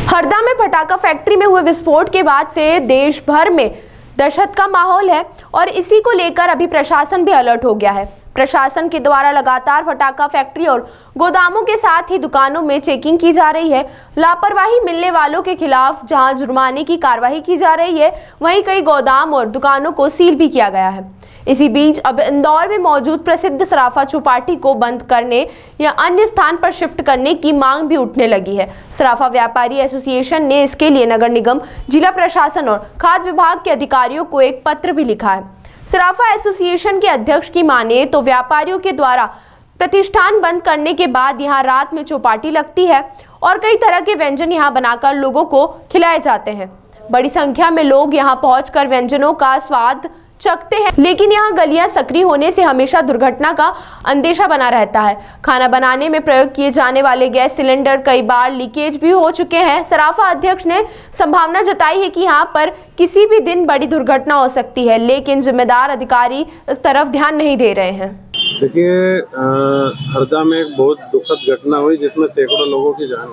हरदा में पटाखा फैक्ट्री में हुए विस्फोट के बाद से देश भर में दहशत का माहौल है और इसी को लेकर अभी प्रशासन भी अलर्ट हो गया है। प्रशासन के द्वारा लगातार पटाखा फैक्ट्री और गोदामों के साथ ही दुकानों में चेकिंग की जा रही है। लापरवाही मिलने वालों के खिलाफ जहां जुर्माने की कार्रवाई की जा रही है, वहीं कई गोदाम और दुकानों को सील भी किया गया है। इसी बीच अब इंदौर में मौजूद प्रसिद्ध सराफा चौपाटी को बंद करने या अन्य स्थान पर शिफ्ट करने की मांग भी उठने लगी है। सराफा व्यापारी एसोसिएशन ने इसके लिए नगर निगम, जिला प्रशासन और खाद्य विभाग के अधिकारियों को एक पत्र भी लिखा है। सराफा एसोसिएशन के अध्यक्ष की माने तो व्यापारियों के द्वारा प्रतिष्ठान बंद करने के बाद यहाँ रात में चौपाटी लगती है और कई तरह के व्यंजन यहाँ बनाकर लोगों को खिलाए जाते हैं। बड़ी संख्या में लोग यहाँ पहुंचकर व्यंजनों का स्वाद चखते हैं, लेकिन यहाँ गलियां सक्रिय होने से हमेशा दुर्घटना का अंदेशा बना रहता है। खाना बनाने में प्रयोग किए जाने वाले गैस सिलेंडर कई बार लीकेज भी हो चुके हैं। सराफा अध्यक्ष ने संभावना जताई है कि यहाँ पर किसी भी दिन बड़ी दुर्घटना हो सकती है, लेकिन जिम्मेदार अधिकारी इस तरफ ध्यान नहीं दे रहे हैं। देखिए, हरदा में एक बहुत दुखद घटना हुई जिसमें सैकड़ों लोगों की जान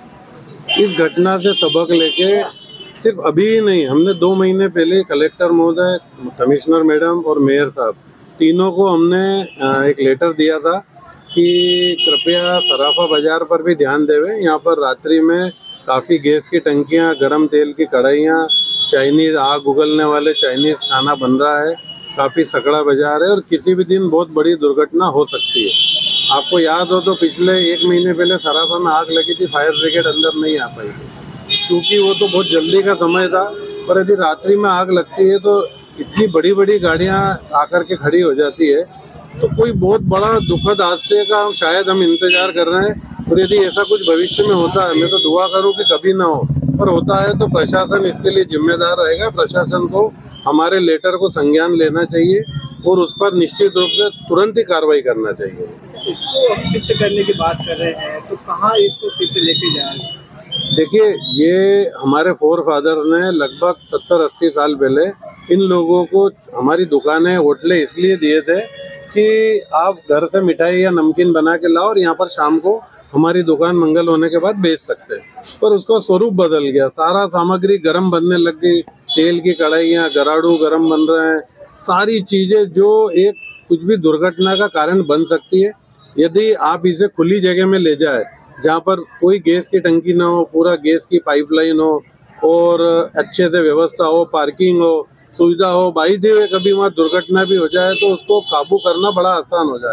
गई। इस घटना से सबक लेके सिर्फ अभी ही नहीं, हमने 2 महीने पहले कलेक्टर महोदय, कमिश्नर मैडम और मेयर साहब तीनों को हमने एक लेटर दिया था कि कृपया सराफा बाजार पर भी ध्यान देवे। यहाँ पर रात्रि में काफ़ी गैस की टंकियाँ, गरम तेल की कढ़ाइयाँ, चाइनीज़ आग उगलने वाले चाइनीज़ खाना बन रहा है, काफ़ी सकड़ा बाजार है और किसी भी दिन बहुत बड़ी दुर्घटना हो सकती है। आपको याद हो तो पिछले 1 महीने पहले सराफा में आग लगी थी, फायर ब्रिगेड अंदर नहीं आ पाई थी क्योंकि वो तो बहुत जल्दी का समय था। पर यदि रात्रि में आग लगती है तो इतनी बड़ी बड़ी गाड़ियां आकर के खड़ी हो जाती है, तो कोई बहुत बड़ा दुखद हादसे का शायद हम इंतजार कर रहे हैं। और यदि ऐसा कुछ भविष्य में होता है, मैं तो दुआ करूं कि कभी ना हो, पर होता है तो प्रशासन इसके लिए जिम्मेदार रहेगा। प्रशासन को हमारे लेटर को संज्ञान लेना चाहिए और उस पर निश्चित रूप से तुरंत ही कार्रवाई करना चाहिए। इसको हम शिफ्ट करने की बात कर रहे हैं, तो कहाँ इसको शिफ्ट लेके जाए? देखिए, ये हमारे फोर फादर ने लगभग 70-80 साल पहले इन लोगों को हमारी दुकानें, होटलें इसलिए दिए थे कि आप घर से मिठाई या नमकीन बना के लाओ और यहाँ पर शाम को हमारी दुकान मंगल होने के बाद बेच सकते हैं। पर उसका स्वरूप बदल गया, सारा सामग्री गरम बनने लग गई, तेल की कढ़ाइयाँ, गराड़ू गरम बन रहे हैं, सारी चीज़ें जो एक कुछ भी दुर्घटना का कारण बन सकती है। यदि आप इसे खुली जगह में ले जाए जहाँ पर कोई गैस की टंकी ना हो, पूरा गैस की पाइपलाइन हो और अच्छे से व्यवस्था हो, पार्किंग हो, सुविधा हो, बाई दी हुए कभी वहाँ दुर्घटना भी हो जाए तो उसको काबू करना बड़ा आसान हो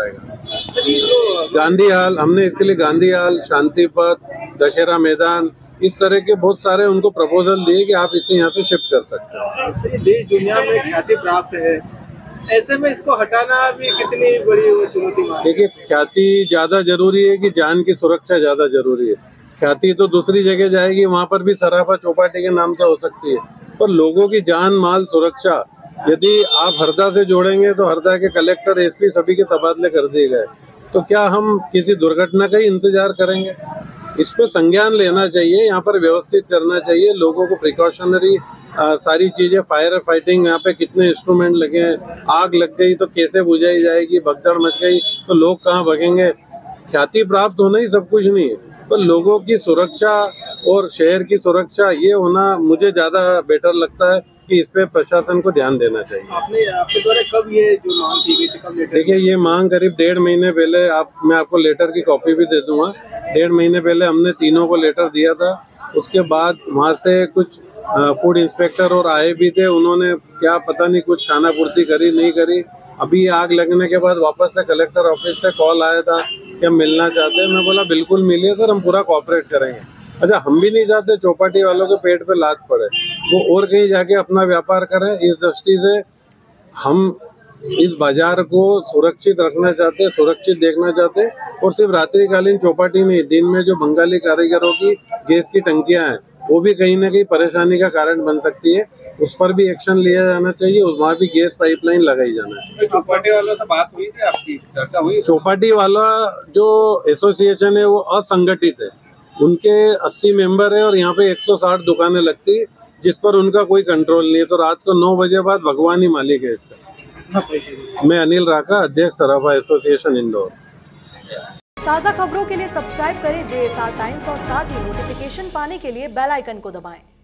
जाएगा। गांधी हाल, हमने इसके लिए गांधी हाल, शांति पथ, दशहरा मैदान, इस तरह के बहुत सारे उनको प्रपोजल दिए कि आप इसे यहाँ से शिफ्ट कर सकते हैं। देश दुनिया में ख्याति प्राप्त है, ऐसे में इसको हटाना भी कितनी बड़ी चुनौती है। देखिए, ख्याति ज्यादा जरूरी है कि जान की सुरक्षा ज्यादा जरूरी है। ख्याति तो दूसरी जगह जाएगी, वहाँ पर भी सराफा चौपाटी के नाम से हो सकती है, पर लोगों की जान माल सुरक्षा यदि आप हरदा से जोड़ेंगे तो हरदा के कलेक्टर, एसपी सभी के तबादले कर दिए गए, तो क्या हम किसी दुर्घटना का ही इंतजार करेंगे? इस पर संज्ञान लेना चाहिए, यहाँ पर व्यवस्थित करना चाहिए, लोगों को प्रिकॉशनरी सारी चीजें, फायर फाइटिंग, यहाँ पे कितने इंस्ट्रूमेंट लगे हैं, आग लग गई तो कैसे बुझाई जाएगी, भगदड़ मच गई तो लोग कहाँ भगेंगे। ख्याति प्राप्त होना ही सब कुछ नहीं है, पर लोगों की सुरक्षा और शहर की सुरक्षा ये होना मुझे ज्यादा बेटर लगता है कि इस पे प्रशासन को ध्यान देना चाहिए। आपके द्वारा कब ये जो मांग की गई थी, कब लेटर? देखिए, ये मांग करीब 1.5 महीने पहले, मैं आपको लेटर की कॉपी भी दे दूंगा। 1.5 महीने पहले हमने तीनों को लेटर दिया था। उसके बाद वहाँ से कुछ फूड इंस्पेक्टर और आए भी थे, उन्होंने क्या पता नहीं कुछ खाना पूर्ति करी नहीं करी। अभी आग लगने के बाद वापस से कलेक्टर ऑफिस से कॉल आया था कि हम मिलना चाहते हैं। मैं बोला बिल्कुल मिलिए सर, हम पूरा कोऑपरेट करेंगे। अच्छा, हम भी नहीं चाहते चौपाटी वालों के पेट पे लात पड़े, वो और कहीं जाके अपना व्यापार करें। इस दृष्टि से हम इस बाजार को सुरक्षित रखना चाहते हैं, सुरक्षित देखना चाहते हैं। और सिर्फ रात्रिकालीन चौपाटी नहीं, दिन में जो बंगाली कारीगरों की गैस की टंकियां हैं वो भी कहीं ना कहीं परेशानी का कारण बन सकती है, उस पर भी एक्शन लिया जाना चाहिए, वहाँ भी गैस पाइपलाइन लगाई जाना चाहिए। चौपाटी वालों से बात हुई थी, आपकी चर्चा हुई? चौपाटी वाला जो एसोसिएशन है वो असंगठित है, उनके 80 मेंबर है और यहाँ पे 160 दुकानें लगती, जिस पर उनका कोई कंट्रोल नहीं है। तो रात को 9 बजे बाद भगवान ही मालिक है इसका। मैं अनिल राका, अध्यक्ष सराफा एसोसिएशन इंदौर। ताज़ा खबरों के लिए सब्सक्राइब करें JSR टाइम्स और साथ ही नोटिफिकेशन पाने के लिए बेल आइकन को दबाएं।